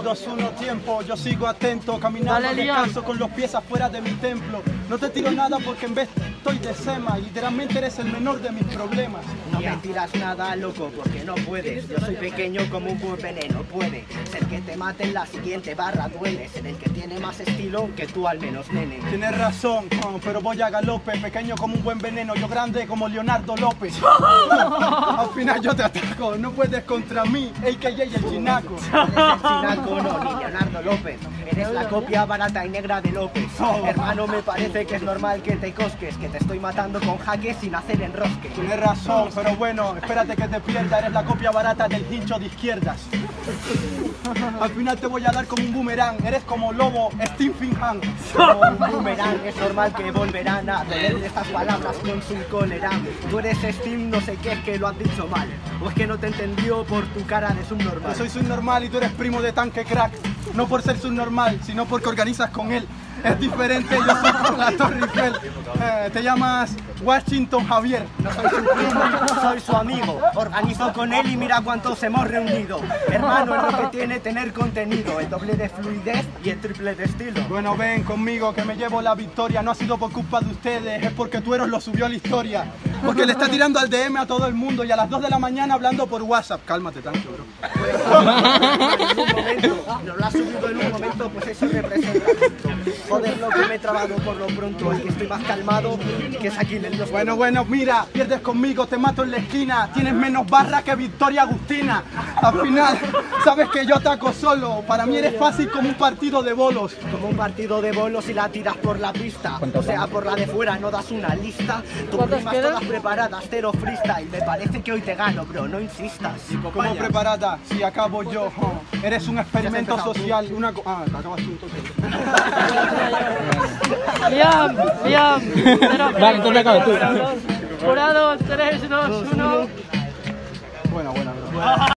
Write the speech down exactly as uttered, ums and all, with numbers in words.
dos, uno, tiempo. Yo sigo atento, caminando descalzo con los pies afuera de mi templo. No te tiro nada porque en vez estoy de sema. Literalmente eres el menor de mis problemas. No me tiras nada, loco, porque no puedes. Yo soy pequeño como un buen veneno. Puede ser que te mate en la siguiente barra. Duele ser el que tiene más estilo que tú al menos, nene. Tienes razón, oh, pero voy a galope. Pequeño como un buen veneno, yo grande como Leonardo López. Al final yo te ataco, no puedes contra mí, a k a el chinaco. Eres el chinaco, no, ni Leonardo López. Eres la copia barata y negra de López. Oh. Hermano, me parece que es normal que te cosques, que te estoy matando con jaques sin hacer enrosque. Tienes razón, pero bueno, espérate que te pierda. Eres la copia barata del hincho de izquierdas. Al final te voy a dar como un boomerang. Eres como Lobo, Stephen Han. Como un boomerang, es normal que volverán a dolerle estas palabras con su cólera. Tú eres Steam, no sé qué, es que lo has dicho mal. O es que no te entendió por tu cara de subnormal. Yo soy subnormal y tú eres primo de Tanque Crack. No por ser subnormal, sino porque organizas con él. Es diferente, yo soy con la Torre Eiffel. Eh, te llamas Washington Javier. No soy su primo, soy su amigo. Organizo con él y mira cuántos hemos reunido. Hermano, es lo que tiene tener contenido. El doble de fluidez y el triple de estilo. Bueno, ven conmigo que me llevo la victoria. No ha sido por culpa de ustedes, es porque Tueros lo subió a la historia. Porque le está tirando al D M a todo el mundo y a las dos de la mañana hablando por WhatsApp. Cálmate tanto, bro. En un momento, no lo has subido en un momento, pues eso representa. Joder, lo que me he trabado por lo pronto, es que estoy más calmado que es aquí en los... Bueno, bueno, mira, pierdes conmigo, te mato en la esquina. Tienes menos barra que Victoria Agustina. Al final, sabes que yo ataco solo. Para mí eres fácil como un partido de bolos. Como un partido de bolos y la tiras por la pista. O sea, por la de fuera, no das una lista. Tus rimas todas preparadas, cero freestyle. Me parece que hoy te gano, bro, no insistas. ¿Cómo preparada? Si acabo yo. Oh, eres un experimento social. Una co ah, te acabas tú entonces. Liam, Liam. Vale, entonces acabas tú. Jurado, tres, dos, uno. Buena, buena, bro.